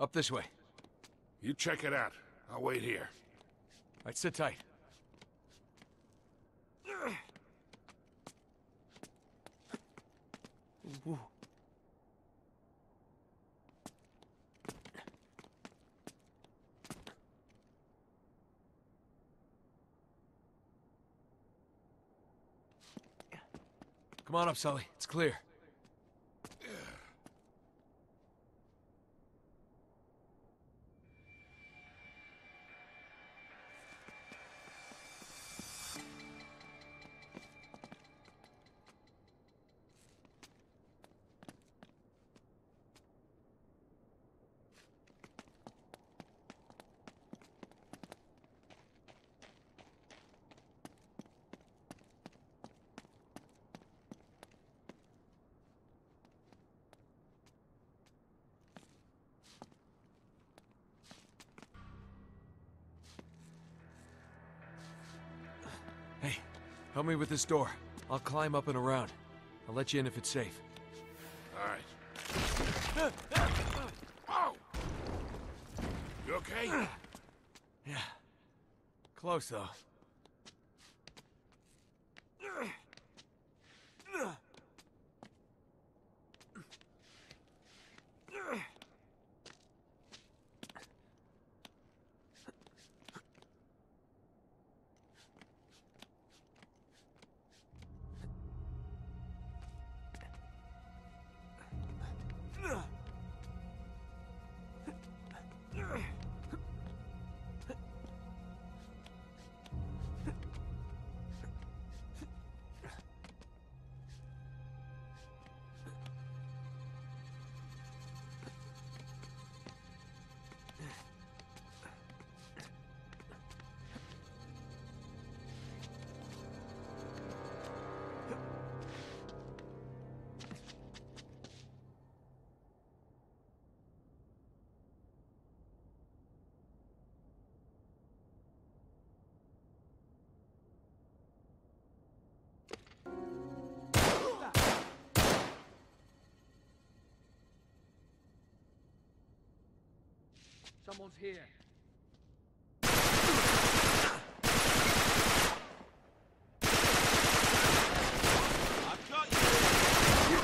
Up this way. You check it out. I'll wait here. All right, sit tight. Ooh. Come on up, Sully. It's clear. Hey, help me with this door. I'll climb up and around. I'll let you in if it's safe. All right. Oh! You okay? Yeah. Close, though. Someone's here. I've got you.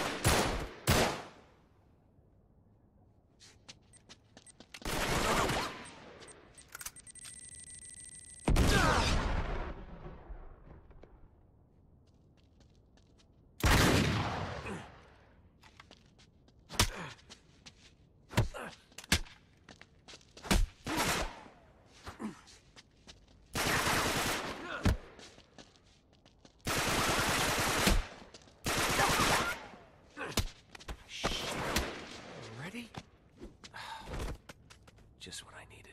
Ready? Just what I needed.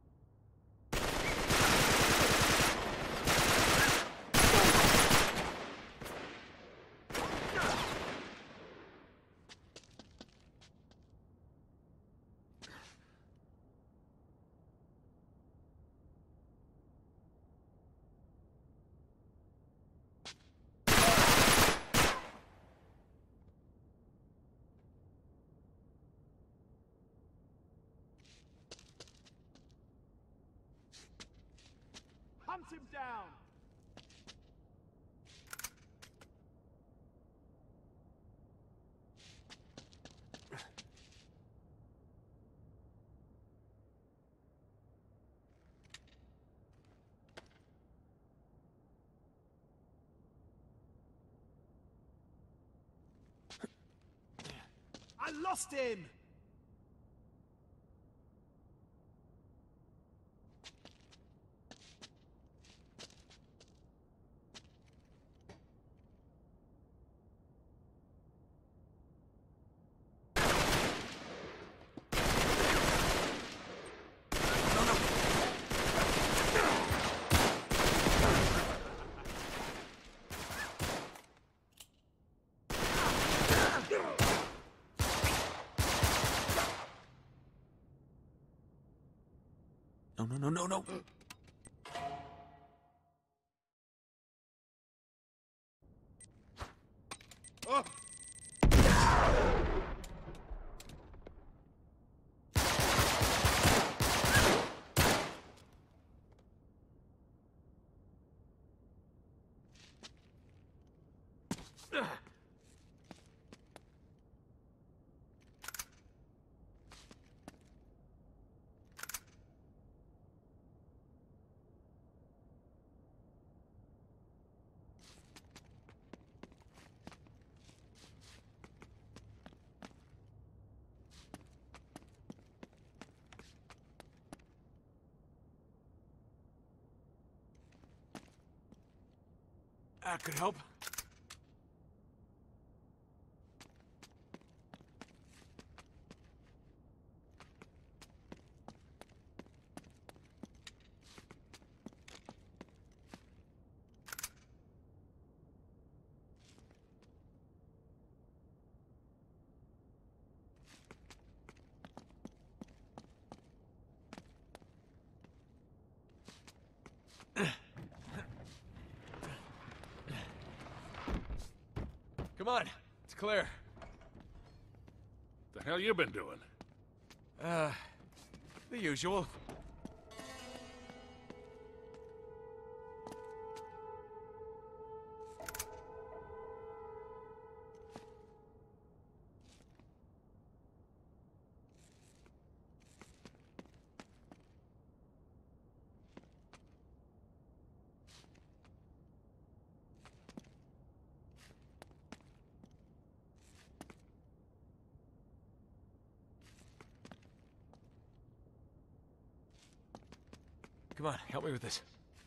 Hunt him down! I lost him! No. Oh! That could help. Come on, it's clear. The hell you been doing? The usual. Come on, help me with this.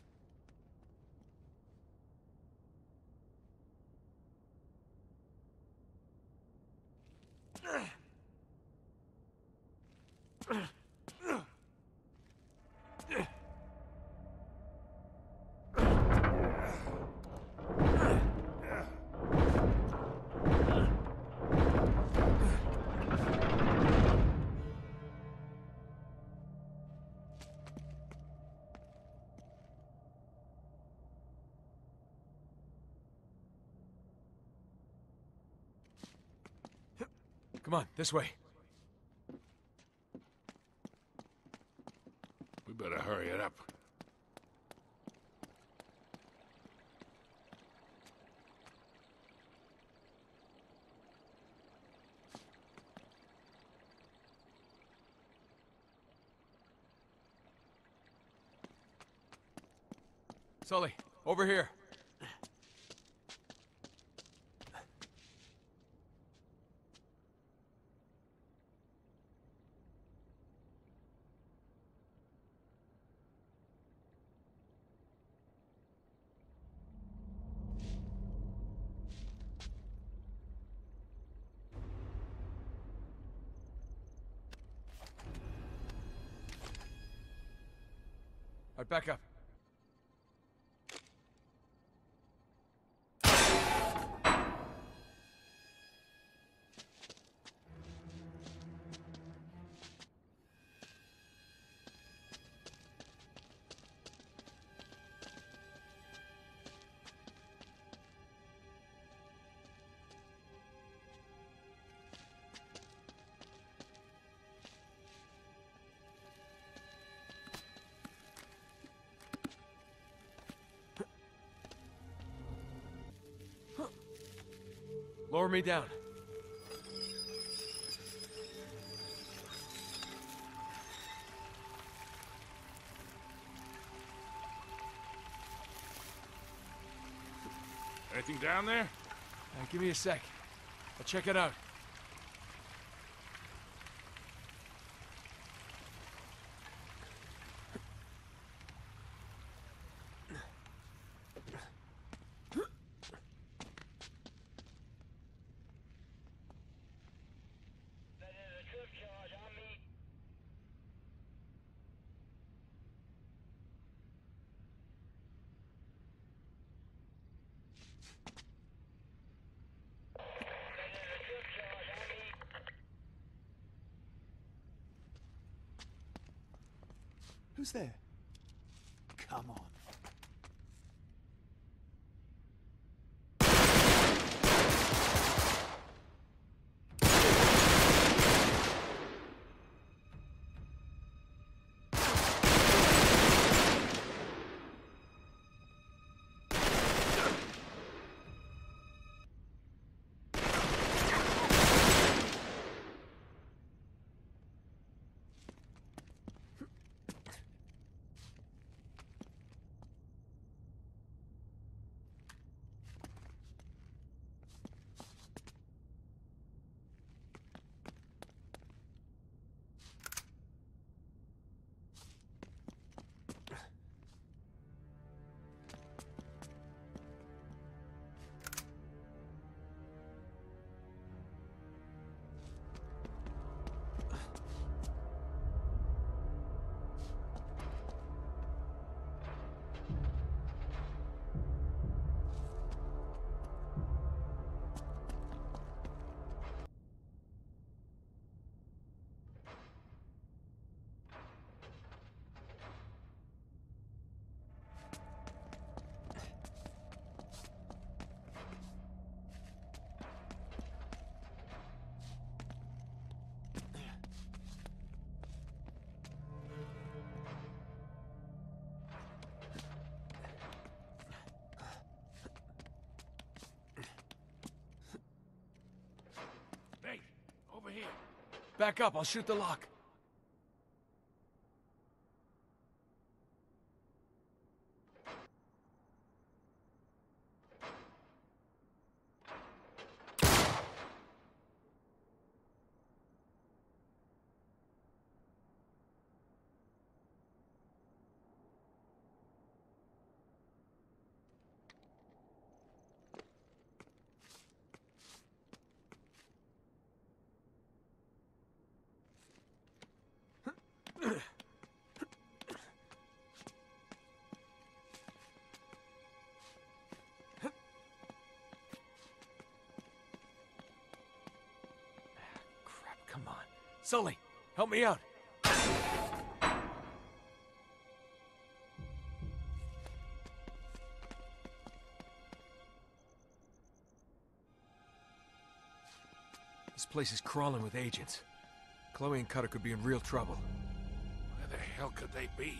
Come on, this way. We better hurry it up. Sully, over here. All right, back up. Lower me down. Anything down there? Give me a sec. I'll check it out. Who's there? Come on. Back up, I'll shoot the lock. Come on. Sully, help me out. This place is crawling with agents. Chloe and Cutter could be in real trouble. Where the hell could they be?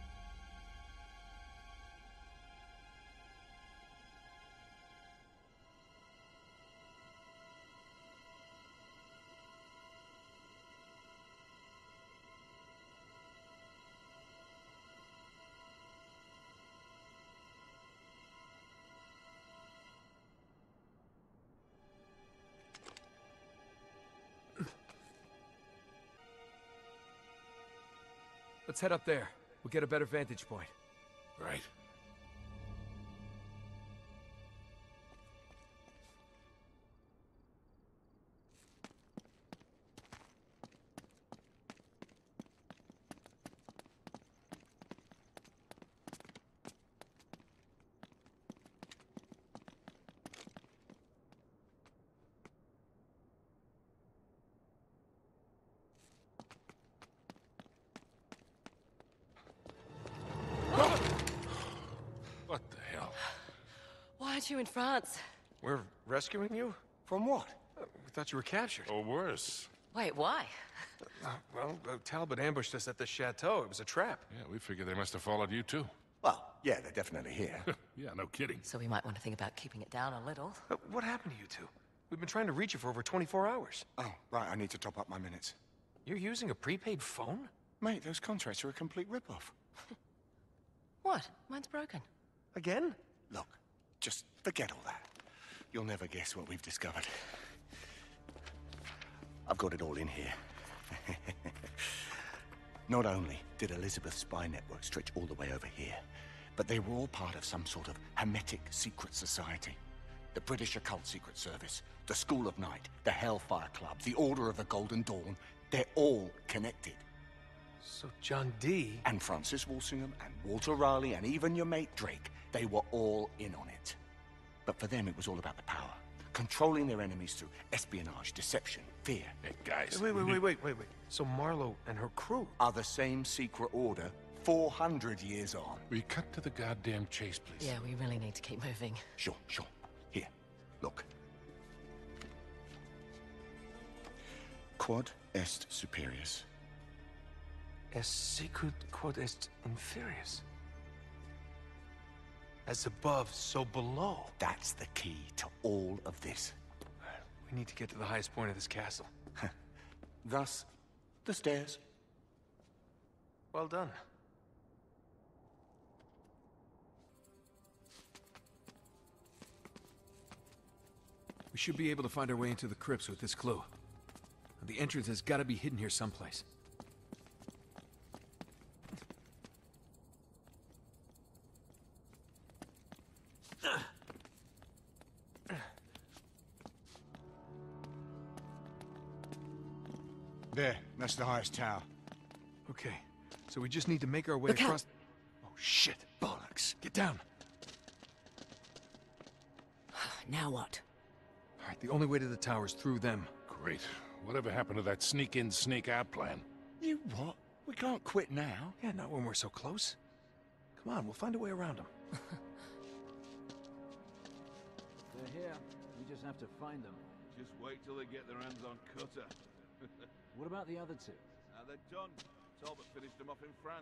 Let's head up there. We'll get a better vantage point. Right. What the hell? Why aren't you in France? We're rescuing you? From what? We thought you were captured. Or worse. Wait, why? Talbot ambushed us at the chateau. It was a trap. Yeah, we figured they must have followed you too. Well, yeah, they're definitely here. Yeah, no kidding. So we might want to think about keeping it down a little. What happened to you two? We've been trying to reach you for over 24 hours. Oh, right, I need to top up my minutes. You're using a prepaid phone? Mate, those contracts are a complete rip-off. What? Mine's broken. Again? Look, just forget all that. You'll never guess what we've discovered. I've got it all in here. Not only did Elizabeth's spy network stretch all the way over here, but they were all part of some sort of hermetic secret society. The British Occult Secret Service, the School of Night, the Hellfire Club, the Order of the Golden Dawn, they're all connected. So John Dee... And Francis Walsingham and Walter Raleigh and even your mate Drake, they were all in on it. But for them, it was all about the power. Controlling their enemies through espionage, deception, fear. Hey, guys. Wait. So Marlowe and her crew... Are the same secret order 400 years on. We cut to the goddamn chase, please. Yeah, we really need to keep moving. Sure. Here, look. Quod est superius. Est sicut quod est inferius. As above, so below. That's the key to all of this. We need to get to the highest point of this castle. Thus, the stairs. Well done. We should be able to find our way into the crypts with this clue. The entrance has got to be hidden here someplace. There, that's the highest tower. Okay, so we just need to make our way Look out. across... Oh, shit. Bollocks. Get down. Now what? All right, the only way to the tower is through them. Great. Whatever happened to that sneak-in, sneak-out plan? You what? We can't quit now. Yeah, not when we're so close. Come on, we'll find a way around them. They're here. We just have to find them. Just wait till they get their hands on Cutter. What about the other two? They're done. Talbot finished them off in France.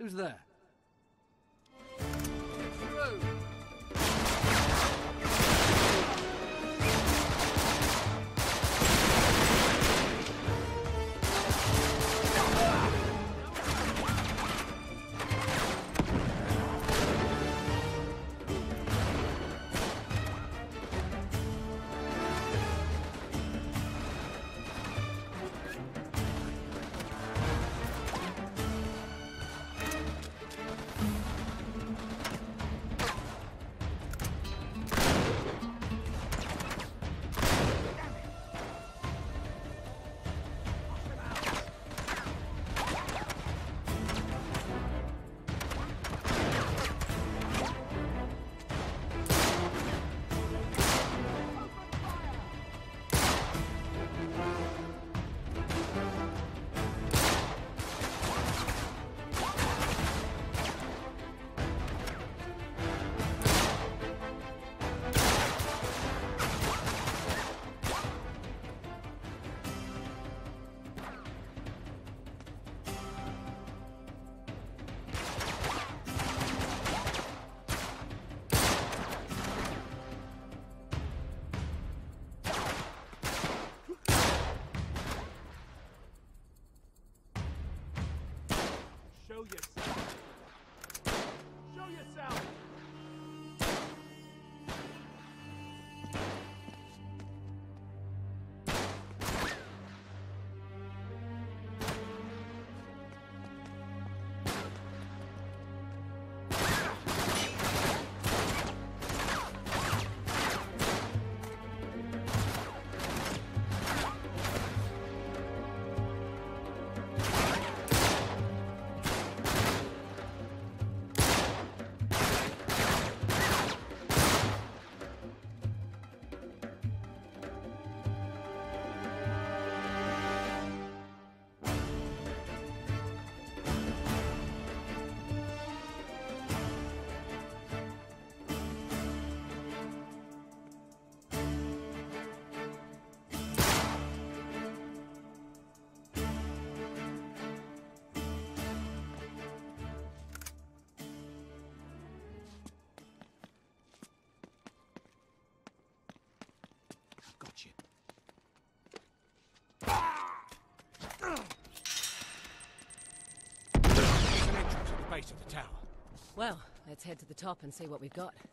Who's there? Get through! Show yourself! Show yourself! Got you. There's an entrance at the base of the tower. Well, let's head to the top and see what we've got.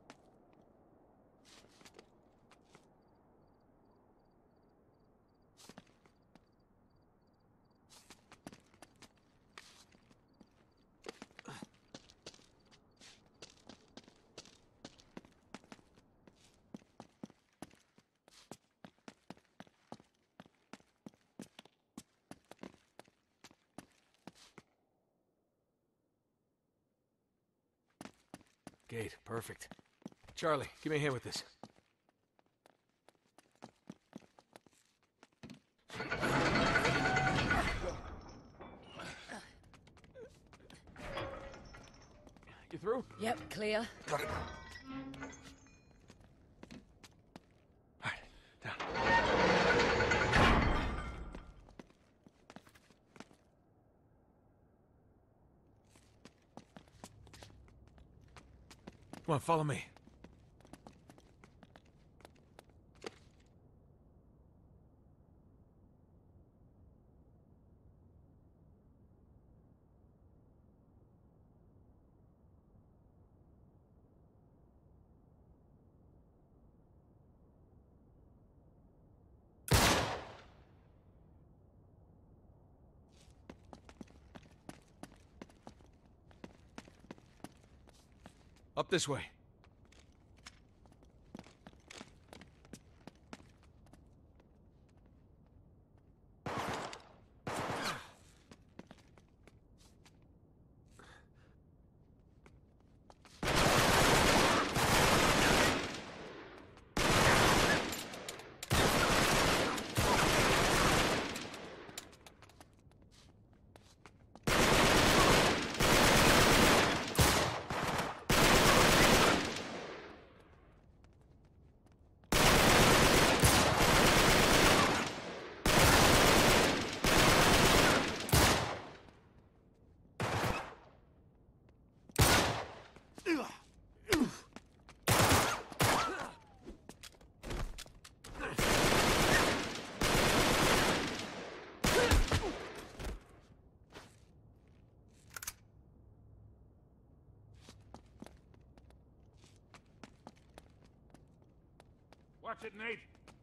Gate, perfect. Charlie, give me a hand with this. You through? Yep, clear. Got it. All right, down. Come on, follow me. Up this way. Watch it, Nate.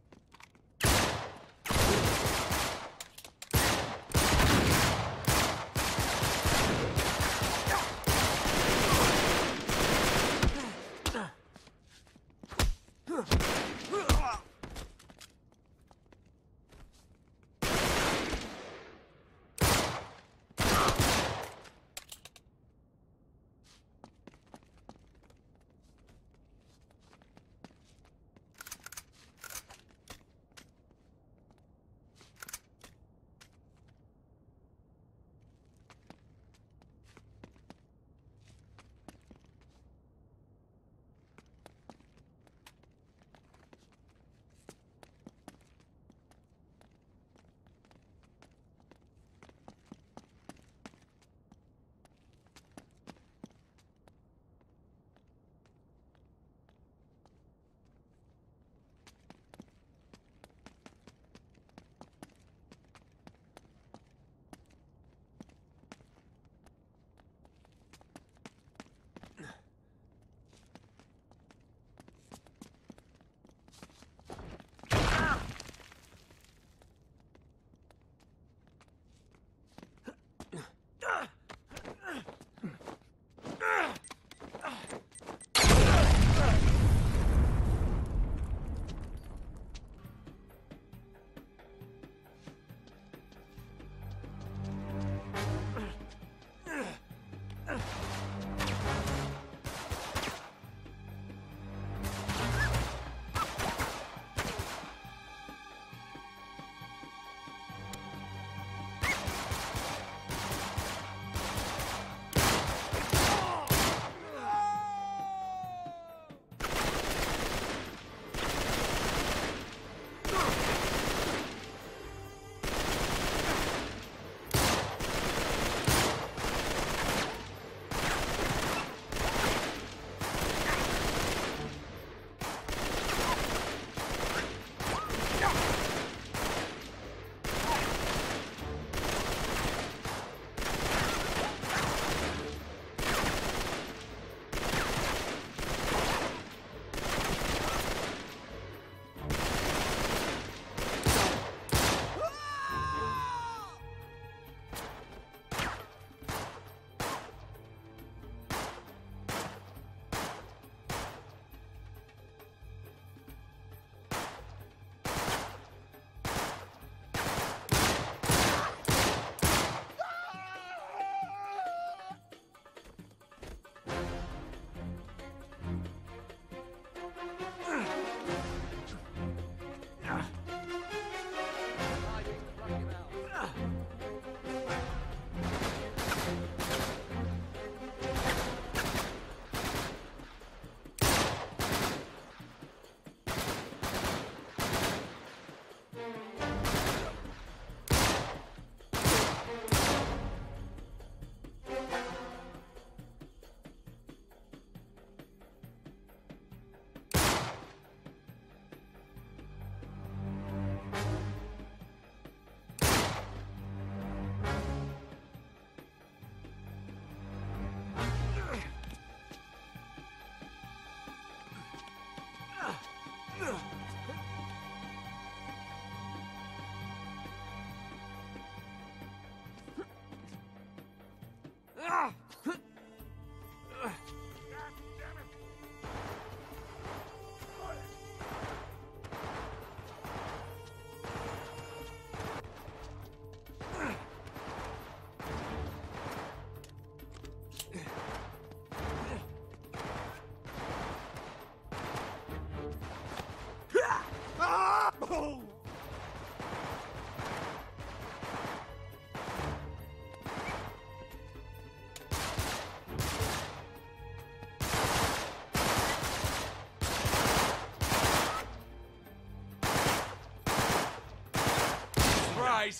Surprise!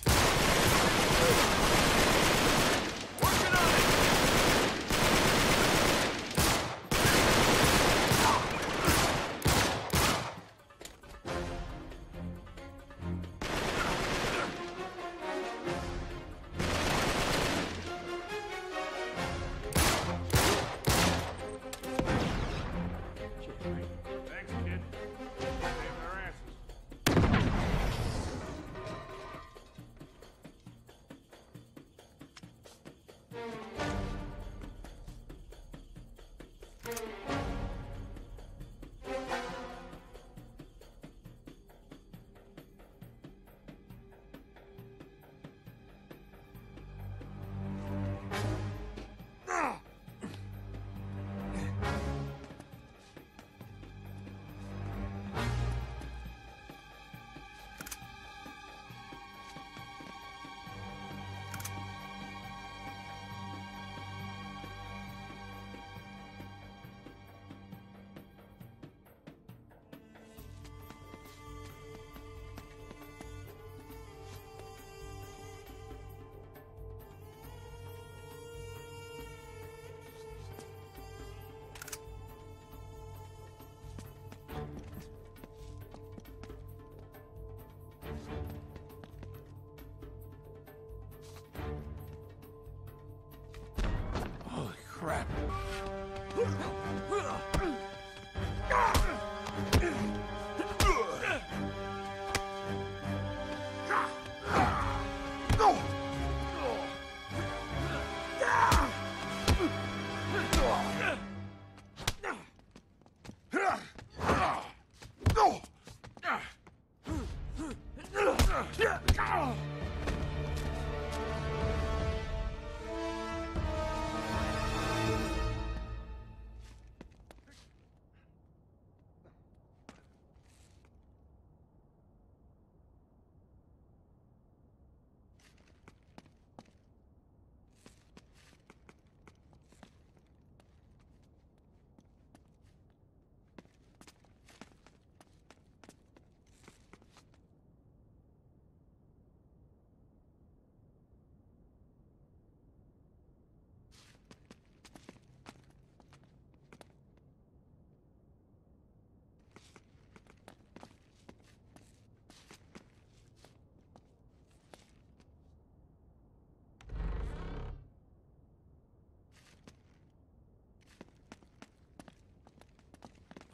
Working on it! Thanks, kid. Saved our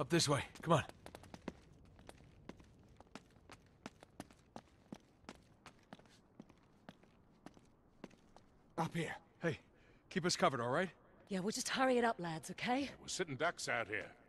Up this way. Come on. Up here. Hey, keep us covered, all right? Yeah, we'll just hurry it up, lads, okay? We're sitting ducks out here.